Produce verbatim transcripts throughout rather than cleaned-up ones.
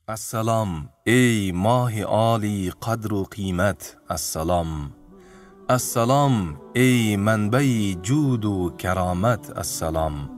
السلام ای ماه عالی قدر و قیمت. السلام السلام ای منبع جود و کرامت. السلام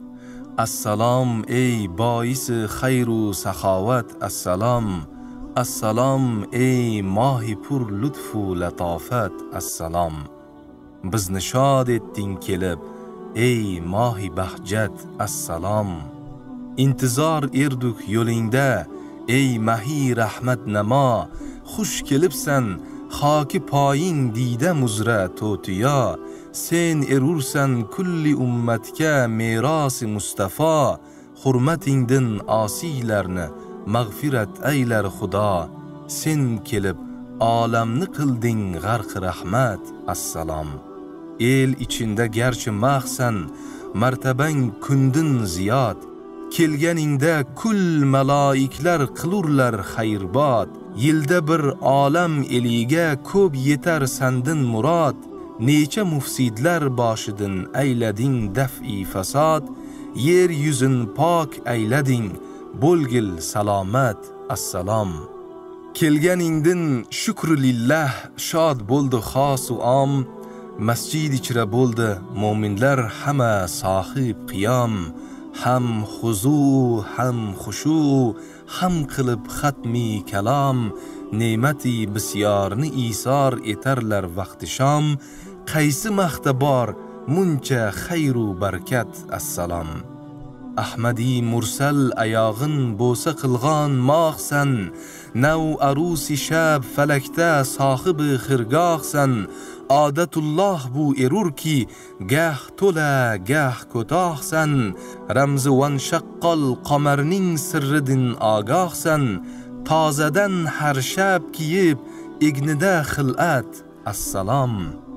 السلام ای باعث خیر و سخاوت. السلام السلام ای ماه پر لطف و لطافت. السلام biz nishod etding kelib ey mohi bahjat. Assalom intizor erdik yo'lingda ey mahi rahmat namo. Xush kelibsan xoki poying dida muzra to'tiyo. Sen erursan kulli ummatga merosi Mustafa. Hurmatingdan osiylarni mag'firat aylar Xudo. Sen kelib olamni qilding g'arq rahmat. Assalom el içinde gerçi mahsan martabang kundin ziyod. Kelganingda kul maloiklar qilurlar xayrbod. Yilda bir olam eliga ko'p yetar sandin murod. Necha mufsidlar boshidan aylading daf'i fasod. Yer yuzin pok aylading bo'lgil salomat. Assalom kelganingdin shukru lillah shod bo'ldi xos u om. Masjid ichra bo'ldi mo'minlar hamma sohib qiyom. Ham xuzu ham xushu ham qilib xatmi kalom. Ne'mati bisyorni isor etarlar vaqti shom. Qaysi maqta bor muncha xayru barakat. Assalom Ahmadi mursal ayog'in bo'sa qilg'on moqsan. Nav arusi shab falakda sohibi xirgohsan. Odatulloh bu erur ki gah to'la gah ko'tohsan. Ramzi van shaqqol qamarning sirridin ogohsan. Tozadan har shab kiyib ignida xil'at. Assalom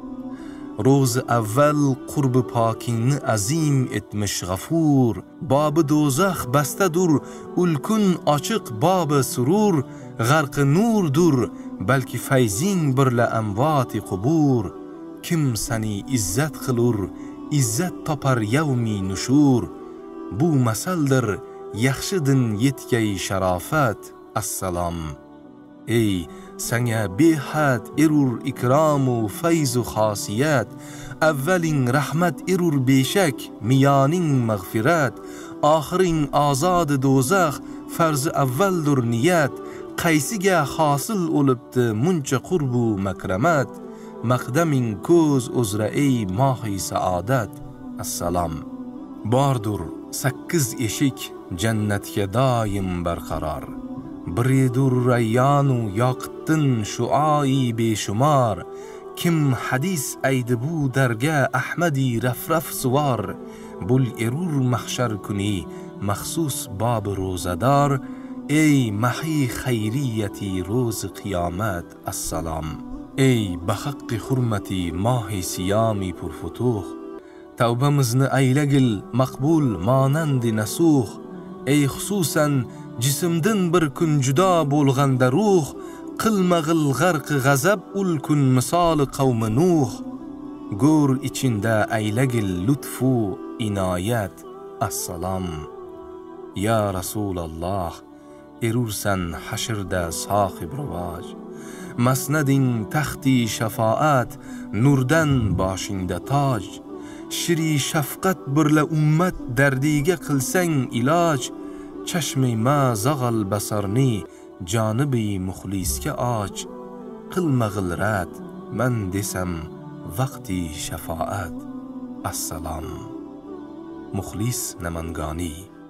ro'zi avval qurbi pokingni azim etmish g'afur. Bobi do'zax bastadur ulkun ochiq bobi surur. G'arqi nurdur balki fayzing birla amvoti qubur. Kim sani izzat qilur izzat topar yavmi nushur. Bu masaldir yaxshidin yetkay sharofat. Assalom ey sanga behad erur ikromu fayzu xosiyat. Avvaling rahmat erur beshak miyoning mag'firat. Oxiring ozod do'zax farzi avvaldur niyat. Qaysiga hosil o'libdi muncha qurbu makramat. Maqdaming ko'z uzra ey mohi saodat. Assalom bordur sakkiz eshik jannatga doim barqaror. Biridur rayyanu yoqittin shuoi beshumor. Kim hadis aydi bu darga Ahmadi rafraf suvar. Bul erur mahshar kuni maxsus bob ro'zador. Ey mahi xayriyati ro'z qiyomat. Assalom ey bahaqqi hurmati mohi siyomi purfutuh. Tavbamizni aylagil maqbul monandi nasuh. Ey xususan jismdin bir kun judo bo'lganda ruh. Qilmag'il g'arq g'azab ul kun misoli qavmi Nuh. Go'r ichinda aylagil lutfu inoyat. Assalom ya Rasululloh erursan hashrda sohib rivoj. Masnading taxti shafoat nurdan boshingda toj. Shiri shafqat birla ummat dardiga qilsang iloj. Chashmi ma zag'al basarni jonibi muxlisga och. Qilmag'il rad man desam vaqti shafoat. Assalom muxlis Namangani.